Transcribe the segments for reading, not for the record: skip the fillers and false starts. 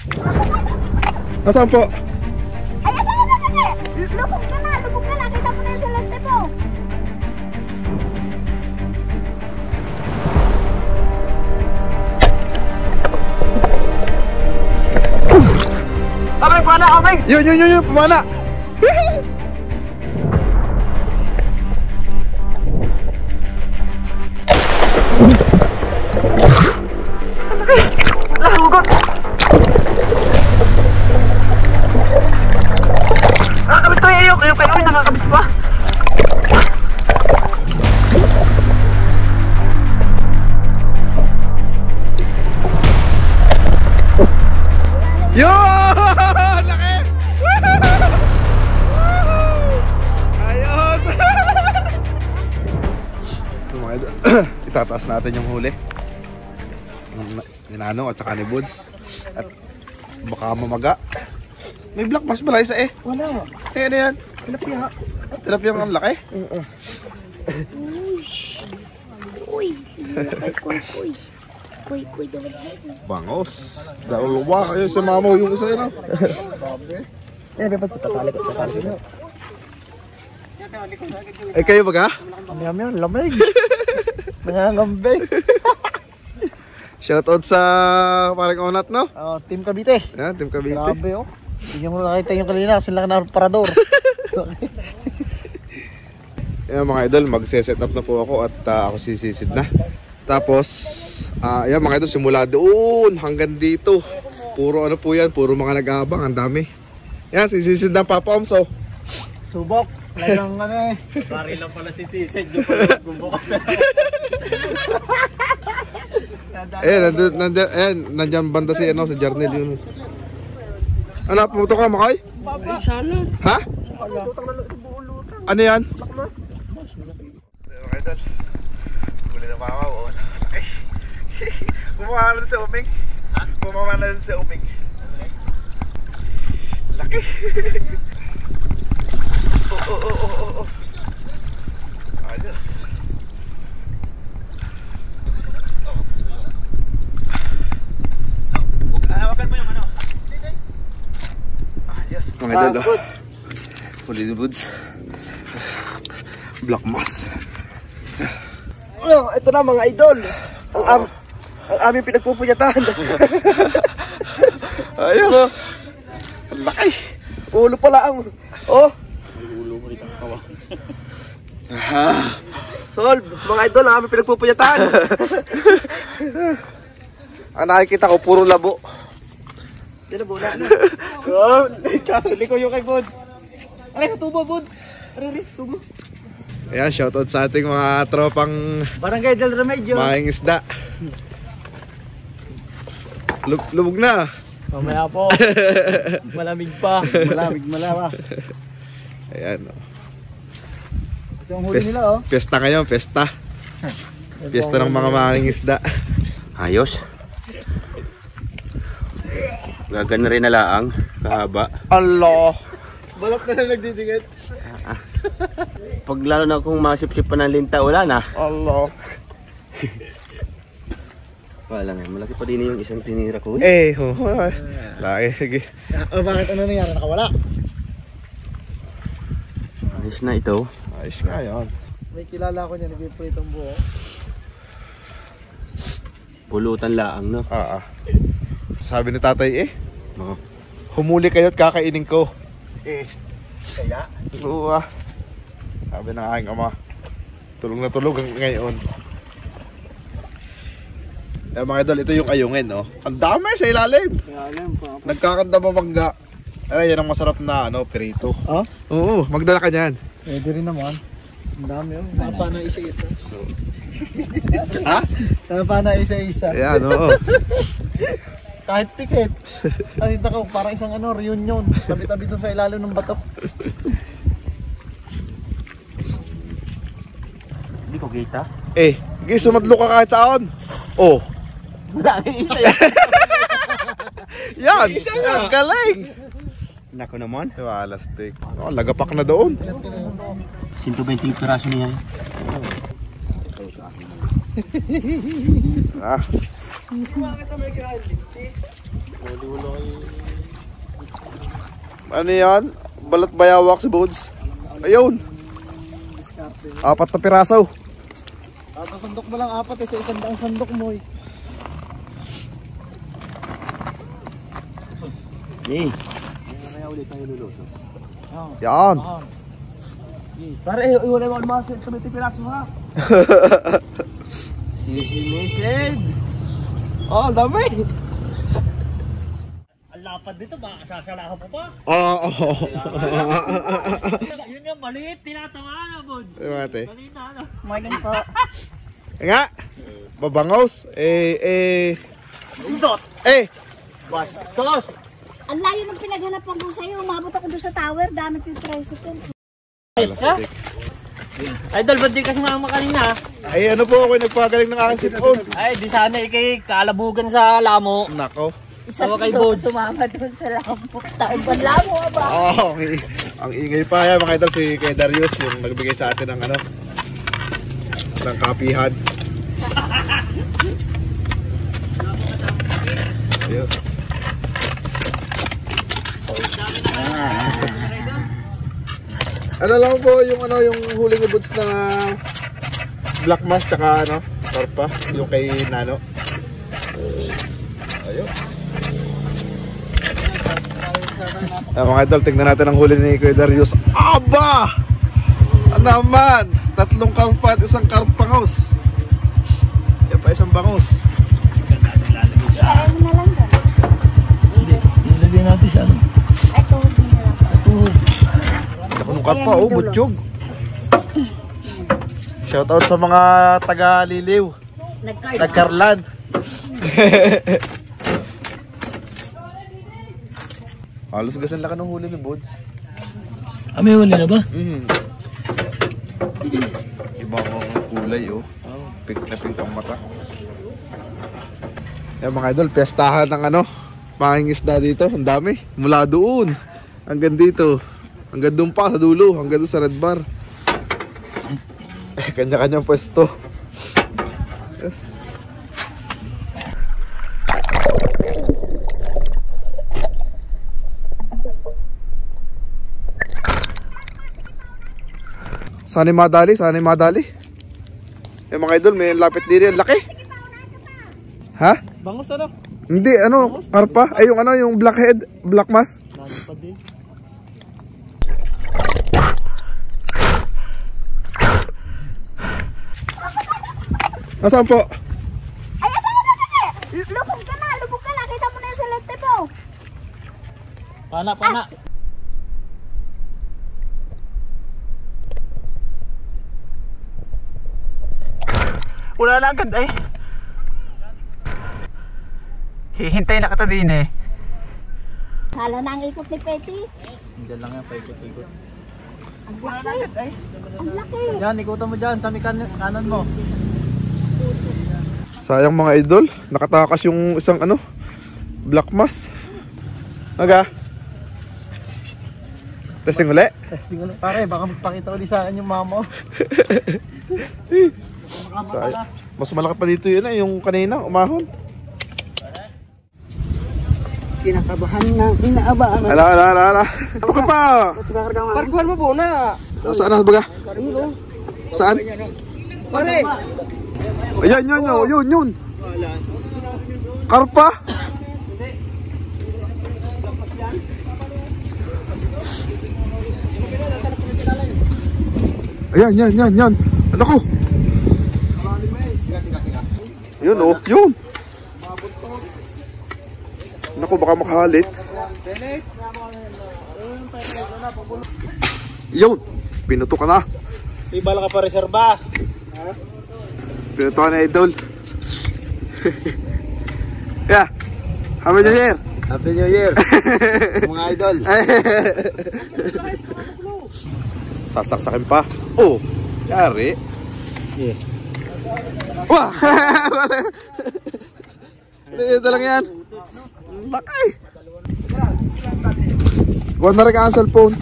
Nasaan po? Ay, asan. Lubog ka na. Kita mo na yung salante po. Kaming, pamana, kaming! Yun, pamana! Hugot! Nakakabit to yung kayo ay nakakabit pa. Yo! Laki! Ayos! Itataas natin yung huli. Ni Nanong at saka ni Buds. At baka mamaga. May black bass pala isa eh. Wala. Eh, ano yan? Tilapia. Tilapia ang laki? Uy. Kuy. Bangos. Dalawa kayo sa mamaw yung isa yun. Eh, dapat tatali ko. Eh, kayo baga? Kami, lamig. Nangangambay. Shoutout sa parang onat, no? Team Cavite. Yan, Team Cavite. Grabe, oh. Hindi mo nakita yung kanina kasi lang na parador. Yan mga idol, magse-set up na po ako at ako sisisid na. Tapos, yan mga idol, simula doon hanggang dito. Puro ano po yan, puro mga nag-aabang, ang dami. Yan, sisisid na Papa Omso. Subok. Talagang ano eh. Pari lang pala si Sisid yung pala gumbukas na. Nandiyan banda si ano, si Jarnel yun. Ano, pumunta ka Makay? Papa. Sana. Ha? Ano yan? Baklas. Mga idol, huli na mamaw. Ay, bumama na sa uming. Bumama na sa uming. Laki. Oh. Ayos. Hawakan mo yung ano. Ayos. Mga idol, huli ni Buds. Black mass. Ito na mga idol. Ang aming pinagpupuyatan. Ayos. Ang laki. Ulo pala ang. Oh. Ulo mo rin ang kawa. Solve. Mga idol, ang aming pinagpupuyatan. Ang nakikita ko, puro labo. Yan na muna. Kaso liko yung kay Buds. Aray, sa tubo Buds. Aray, tubo. Ayan, shoutout sa ating mga tropang Barangay del Remedyo. maing isda. Lubog na. Mamaya po. Malamig pa. Malamig. Ayan. Ito yung huli nila, oh. Pesta ngayon, pesta. Pesta ng mga maing isda. Ayos. Gagana rin na laang. Kahaba. Allah. Balak na lang nagdidikit. Pag lalo na kung masip-sip pa ng linta, wala na. Allah. Wala nga. Malaki pa din yung isang tinira ko. Eh, laki. Sige. Bakit ano nangyari? Nakawala? Ayos na ito. Ayos nga yan. May kilala ko niya, nag-ipritong buo. Pulutan laang, no? Sabi ni tatay Oo. humuli kayo at kakainin ko. Kaya? Oo Sabi ng aking ama. Tulog na tulog ngayon. Mga idol, ito yung ayungin, no? Ang dami sa ilalim. Nagkakanda mabangga. Ay, yan ang masarap na pirito. Oh? Oo, magdala ka niyan. Pwede rin naman. Ang dami, oh. Tapa na isa-isa. Ha? Tapa na isa-isa. Ayan, oo. Kahit pikit. Nakita ko, parang isang reunion. Tabi-tabi doon sa ilalim ng bato. Hindi ko kita. Sumadlo ka kahit saan. Oh. Dami isa. Yan! Ang galing! Nako naman. Walastik. Lagapak na doon. 120 piraso niya. Ah. Bakit may galing? Ano yan? Balat bayawak si Bones. Ayun. 4 na piraso. Sandok mo lang 4 sa isang daang sandok mo eh. Yan. Pare, iwalay mo ang mga sa may pipilas mo ha. Sisimisid. Oh, dami. Ang lapad dito, baka sasalahan mo pa. Oo. Yun yung maliit, tinatawa na, Bods. Ay, mate. Kanina, ano? Morning po. Nga. Babangos. Undot. Bastos. Ang layo ng pinaghanapan ko sa'yo. Umabot ako doon sa tower. Dami yung tricycle. Ha? Idol, ba't di kasi mama kanina? Ay, ano po ako nagpagaling ng aking sipon. Ay, di sana ikay kalabugan sa lamo. Nako. Isa Tawa kay Bods. Tumama doon sa lamo. Taon ba lamo ba? Oo, ang ingay pa yan mga idol si kay Darius yung nagbigay sa atin ng ano ng kapihan. Yes. Ano lang po yung ano yung huling ubots na black mass tsaka ano karpa yung kay Nano. Ayos. Mga idol, tingnan natin ang huli ni Kuya Darius. Aba! Ano naman? 3 karpa at 1 karpangos. Yan pa 1 bangus. Kaya mo na lang doon. Nilagay natin sa ano? Ay, tuhod mo na lang. Ako nung karpa, oh, butsyog. Shoutout sa mga taga-Liliw. Nagkarlan. Halos gasan laki ng huli ni Bods. May huli na ba? Ibang kulay, oh. Pink na pink ang mata. Yan mga idol, piyestahan ng ano, mga isda dito. Ang dami. Mula doon hanggang dito. Hanggang doon pa sa dulo. Hanggang doon sa red bar. Kanya-kanyang pwesto. Yes. Sana madali, sana madali. Eh mga idol, may lapit din yan, laki. Ha? Bangus ano? Hindi, ano, karpa. Ay, yung ano, yung blackhead, black mass. Nalipad din. Nasaan po? Ay, lubog ka na. Lubog ka na. Kita mo na yung selective mo. Pana. Wala na agad ay. Hihintay na kita din eh. Hala na ang ikot ni Petty. Diyan lang yan, paikot-ikot. Ang laki. Ang laki. Diyan, ikutan mo dyan, sa may kanan mo. Sayang mga idol, nakatakas yung isang ano, black mass. Aga. Testing uli. Testing ulit. Pare, baka magpakita ulit sa akin yung mama. Mas malaki pa dito yun yung kanina, umahon. Kinakabahan na, inaabaan. Ala. Ito ka pa. Parkuhan mo po na. Saan na baga? Saan? Pare. Ayan, yun. Karpa. Ayan. Ala ko. Yun, oh, yun. Naku, baka makahalit. Yun, pinuto ka na. May bala ka pa reserba. Pinuto ka na, idol. Yeah, Happy New Year. Happy New Year. Mga idol. Sasaksakin pa. Oh, yari. Yeah. Wah! Ito lang yan. Laki. Huwag na rin ang cellphone.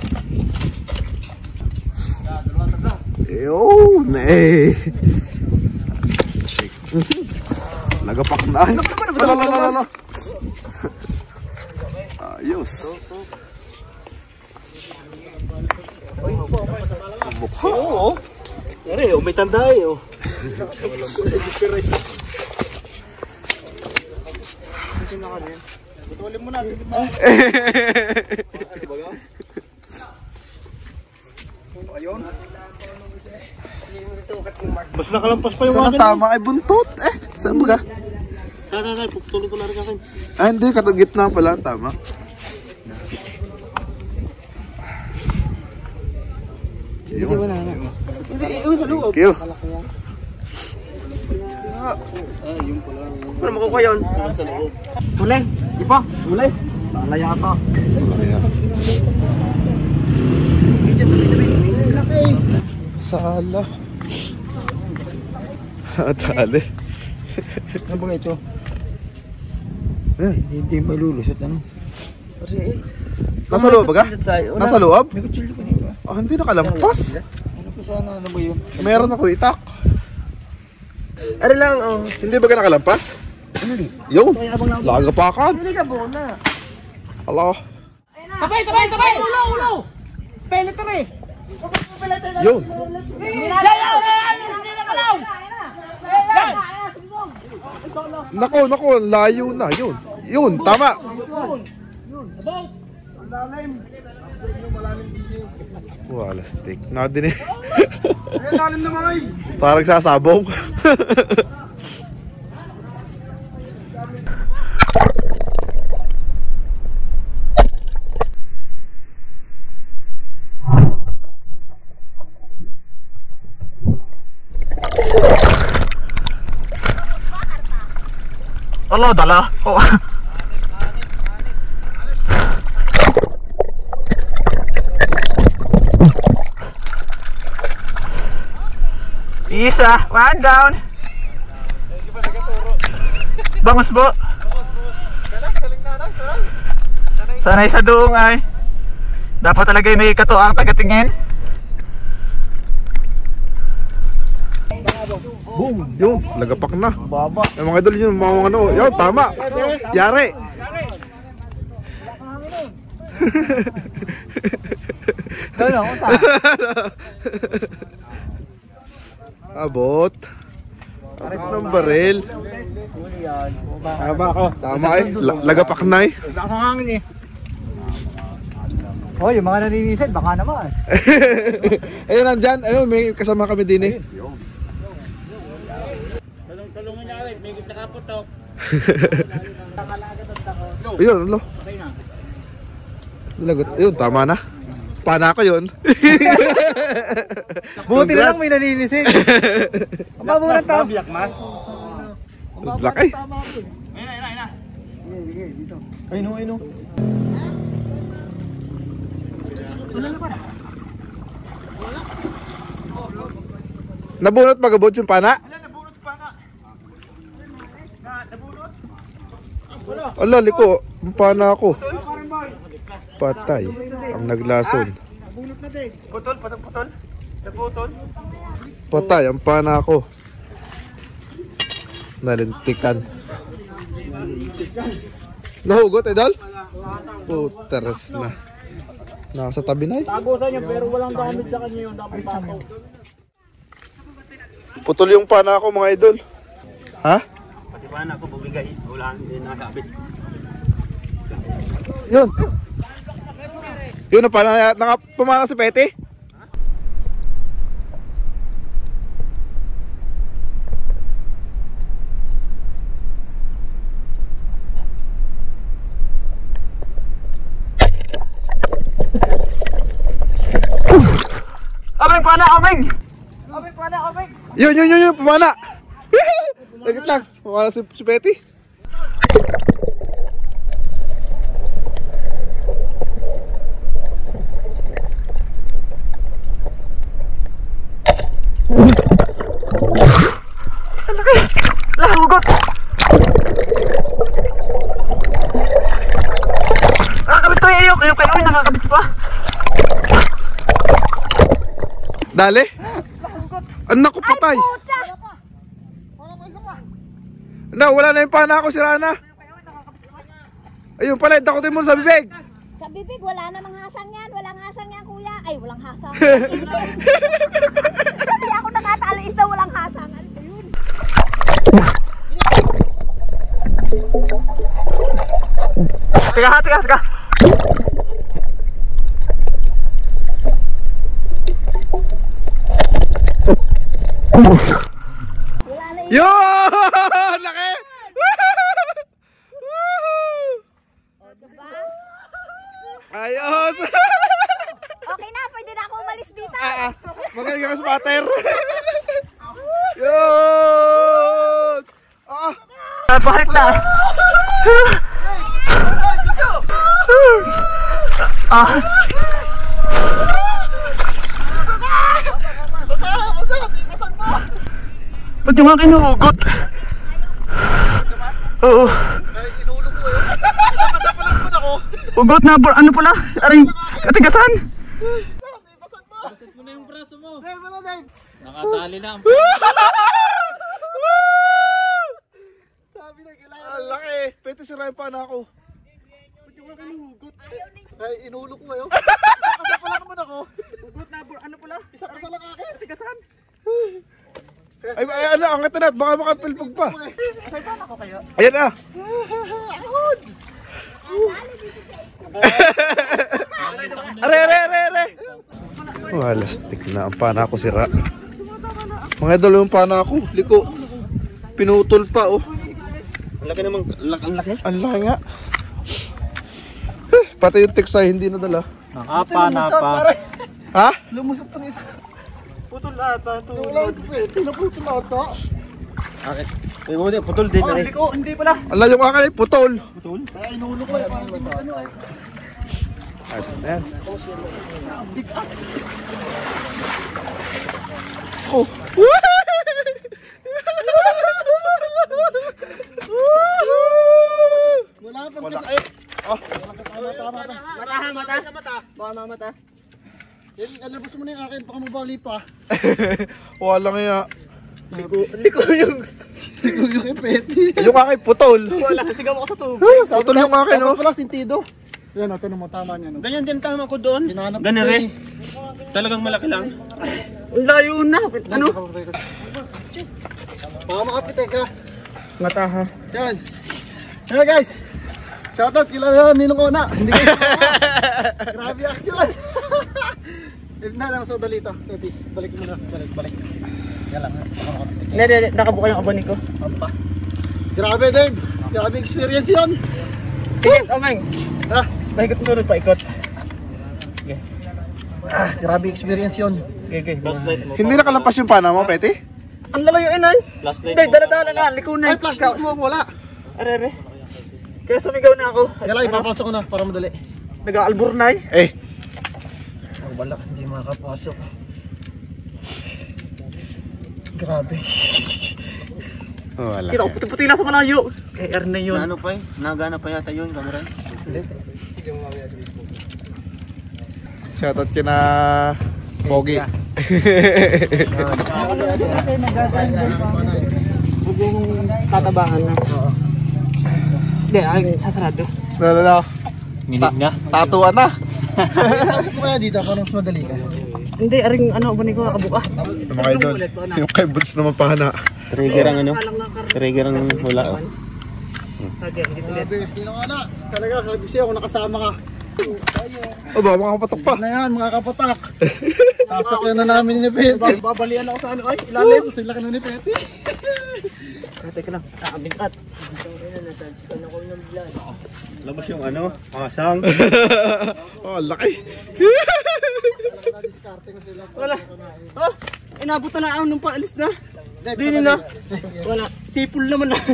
Yun eh. Nagapak na. Lala. Ayos. Mukha. Oo. Yari, may tanda eh. Oh. Butulin mo na. Ayun. Mas nakalampas pa yung Saan ang akin. tama ay buntot? Saan ba ka? Nay, puputulin ko na rin akin. Hindi, katagitna pala ang tama. Hindi mo na. Hindi, sa loob. Kiyo. Pero makukuha yun. Sa loob. Huli. Ipa. Huli. Sala yata. Sala. Dali. Ano ba ito? Hindi malulusot ano? Kasi Nasa loob ba ka? Nasa loob? May kutsilyo ka nito. Hindi nakalampas. Ano pa sana? Ano ba yun? Meron ako itak. Ano lang, oh. Hindi ba ka nakalampas? Hindi. Yun. Lagapakan. Hindi ka bona. Hello. Tabay! Ulo! Pelet ka eh! Yun. Hindi na kalaw! Yan! Nako, layo na. Yun, tama. Wala stick. Nadin eh. Lalim naman ay. Parang sasabong. Allah, dala. Oh. Isa, one down. Bangus po. Sanay sa dungay. Dapat talaga may katuang tagatingin. Boom. Yun, lagapak na. Baba. Yung mga idol yun, mga ano. Yun, tama. Yari. Ano, Abot. Abot ng baril. Tama ako. Tama eh. Lagapak na eh. Nakakangin eh. Oh, yung mga naninisid, baka naman. Ayun, nandyan. Ayun, may kasama kami din eh. Tulungan niya rin, may nakaputok. Ayun, ano? Lagot. Ayun, tama na. Pana ko yun. Buti na lang may naninisid. Ang ng tao. Black eh. Ayun. Nabunot magabot yung pana? Ala, liko. Ang pana ako. Patay. Ang naglason. Putol. Naputol. Patay. Ang pana ako. Nalintikan. Nahugot, idol? Puteres na. Nasa tabi na eh. Tagusan niya pero walang gamit sa kanya yung dapat pato. Putol yung pana ako, mga idol. Ha? Pati ba na ako bumigay? Wala din nakabit. Yun. Yun na pana. Pumana si Pete. Abeng pana, abeng! Yun, pumana. Lagit lang. Pumana si Pete. Lahugot! Nakakabit ko yung ayok kayo nakakabit pa. Dali. Anak ko patay. Na, wala na yung pana ako, sira na. Ayun pala, dakutin mo sa bibig. Sa bibig, wala namang hasang yan. Walang hasang yan, kuya. Ay, walang hasang. Kasi ako nakataalis na walang hasang. Ano ba yun? Teka. Wala na yun. Yun! Laki! O, diba? Ayos! Okay na, pwede na ako umalis dito. Magaling ka sa pater. Yun! Bakit na? Ba't yung akin nahugot? Oo. Hugot na, ano pala? Aring katigasan? Basit mo na yung braso mo. Nakatali lang. Ang laki! Pwede sirain pa na ako. Ba't yung akin nahugot? Ay, inulo ko kayo. Isa pala naman ako. Hugot na, ano pala? Isa lang akin, katigasan. Ay, ano, angat na, baka makapilpag pa. Say, paano ako kayo? Ayan na! Are! Walastik na ang pana ko sira. Mga idol yung pana ko, liko. Pinutol pa oh. Ang laki namang, ang laki? Ang laki nga. Pati yung teksay hindi nadala. Napa. Ha? Lumusot to isa. Putol ata, tulad. Tinaputol ata. Bakit? Ay, mo din, putol din. Hindi pala. Ala yung akin ay putol. Putol? Ay, inulo ko. Ano ay? Ayos na yan. Oh. Wala pang kasi. Mata. Baka mamata. Yan, alabas mo na yung akin, baka mabali pa. Wala nga. Liko yung epeti. Yung akin putol. Wala, sigaw ako sa tubo. Putol yung akin oh. Wala sintido. Yan, ito mo, tama niya. No? Ganyan din tama ko doon. Ganire. Talagang malaki lang. Ang layo na. Ano? Baka makapite ka. Mata ha. Yan. Hey guys. Shoutout kila Ninong Ona. Hindi kayo sumama. Grabe action. If na lang sa dalito. Pwede. Balik mo na. Balik. Yan lang. Hindi. Nakabuka yung abani ko. Ampa. Grabe Dave. Grabe experience yun. Ikot, Omeng. Ha? Mahigit mo rin paikot. Okay. Grabe experience yun. Okay. Hindi nakalampas yung pana mo, Peti? Ang lalayo inay. Hindi, dala-dala na. Liko na. Ay, flashlight mo. Wala. Are. Kaya sumigaw na ako. Kaya ipapasok ko na para madali. Nag-aalburnay. Ang balak, hindi makapasok. Grabe. Wala. Kita ko puti-puti na sa malayo. Kay Erne yun. Ano pa eh? Nagana pa yata yun, kamera? Hindi. Shoutout kina Pogi. Huwag yung tatabahan na. Hindi, ay sasarado. Lalo. Minig na. Tatuan na. Sabi ko kaya dito, parang mas madali ka. Hindi, aring ano, bani ko nakabuka. Yung mga idol. Yung kay Buds naman pana. Trigger ang ano? Trigger ang hula oh. Grabe, hindi na wala. Talaga, kasi ako nakasama ka. O ba, makapatok pa. Na yan, mga kapatak. Sasakyan na namin ni Peti. Babalian ako sa ano, ay, ilalim. Sila ka na ni Peti. Teka lang, nakabingat. Labas yung ano? Asang. Oh, laki. Wala. Oh, inabot na ako nung paalis na. Dinin na. Wala. Sipul naman na.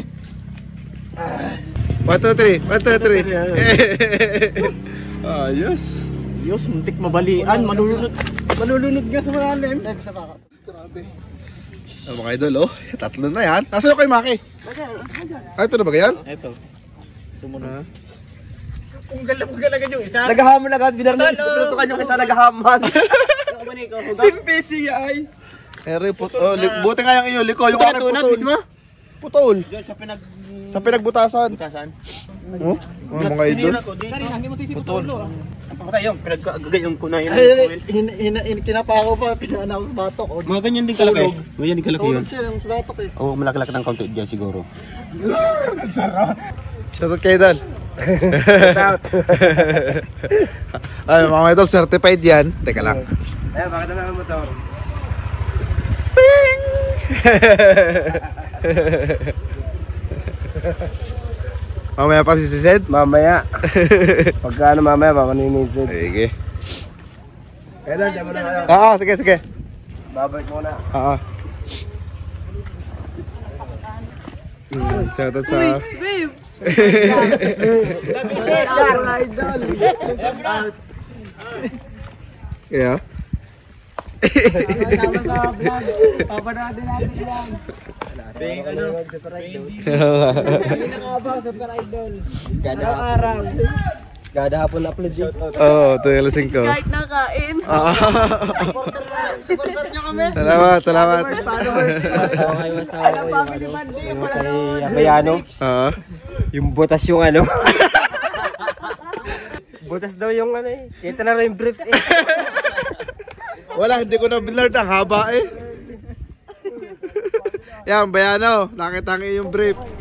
1, 2, 3. 1, 2, 3. Ayos. Diyos, muntik mabalian. Malulunod nga sa malalim. Grabe. Oh, mga idol, oh. Tatlo na yan. Nasaan yung kay Maki? Ito na ba yan? Ito. Sumunod. Kung galagan yung isa. Nagahaman agad. Binarnis ko pinutukan yung isa nagahaman. Simpisi ay. Buti nga yung iyo, liko. Yung akin putol. Putol. Diyan sa Sa pinagbutasan. Saan? Oh, mga idol. Patay yung pinagkagayong ko na yun. Kinapa ko pa, pinana ko sa batok. Mga ganyan din kalaki. Ganyan din kalaki yun. Tulog siya ng sa batok eh. Oo, malaki-laki ng konti dyan siguro. Shoutout kayo doon. Ay, mga idol, certified yan. Teka lang. Ayun, bakit naman ang motor? Mamaya pa sisisid? Mamaya. Pagka ano mamaya, mamaninisid. Sige. Kaya doon, dyan mo na kayo. Oo, sige, sige. Babalik muna. Oo. Shoutout sa... Babe! Idol! Kaya? Papanoodin natin yan. Gada araw. Gada hapon upload yun. Oo, ito yung lasing ko. Kahit nakain. Supporter nyo kami. Salamat, salamat. Followers. Alam family man din. Abayano, Oo. yung butas yung ano. Butas daw yung ano eh. Kita na rin yung brief eh. Wala, hindi ko na binard. Ang haba eh. Yan, bayano. Nakita ang iyong brief.